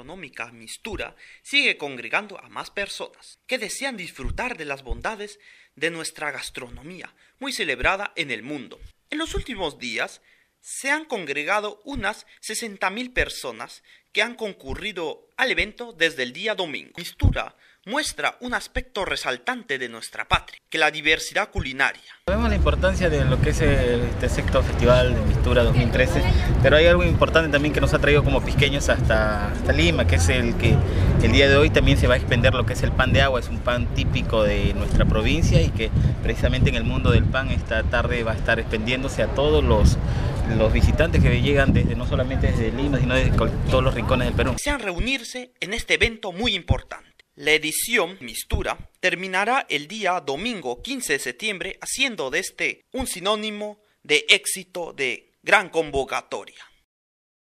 gastronómica Mistura sigue congregando a más personas que desean disfrutar de las bondades de nuestra gastronomía, muy celebrada en el mundo. En los últimos días se han congregado unas 60.000 personas que han concurrido al evento desde el día domingo. Mistura muestra un aspecto resaltante de nuestra patria, que la diversidad culinaria. Sabemos la importancia de lo que es este sexto festival de Mistura 2013, pero hay algo importante también que nos ha traído como pisqueños hasta Lima, que es el que el día de hoy también se va a expender lo que es el pan de agua. Es un pan típico de nuestra provincia y que precisamente en el mundo del pan esta tarde va a estar expendiéndose a todos los visitantes que llegan no solamente desde Lima, sino desde todos los rincones del Perú. Desean reunirse en este evento muy importante. La edición Mistura terminará el día domingo 15 de septiembre, haciendo de este un sinónimo de éxito, de gran convocatoria.